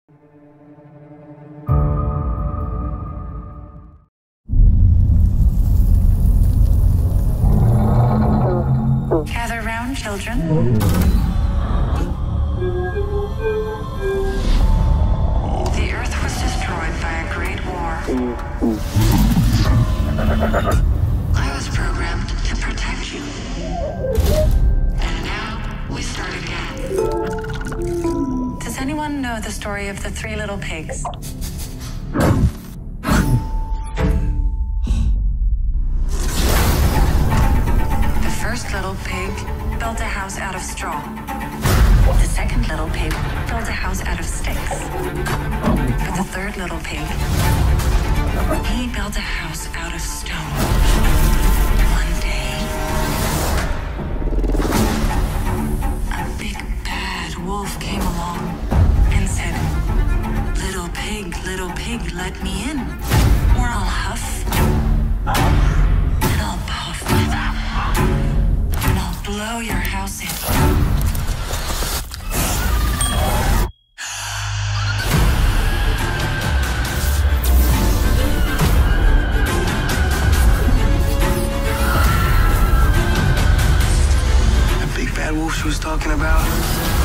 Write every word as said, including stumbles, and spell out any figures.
Gather round, children. The Earth was destroyed by a great war. I was programmed to protect you. And now, we start again. Does anyone know the story of the three little pigs? The first little pig built a house out of straw. The second little pig built a house out of sticks. But the third little pig, he built a house out of stone. One day, a big bad wolf came along and said, "Little pig, little pig, let me in, or I'll huff, and I'll puff, and I'll blow your house in." Wolf she was talking about.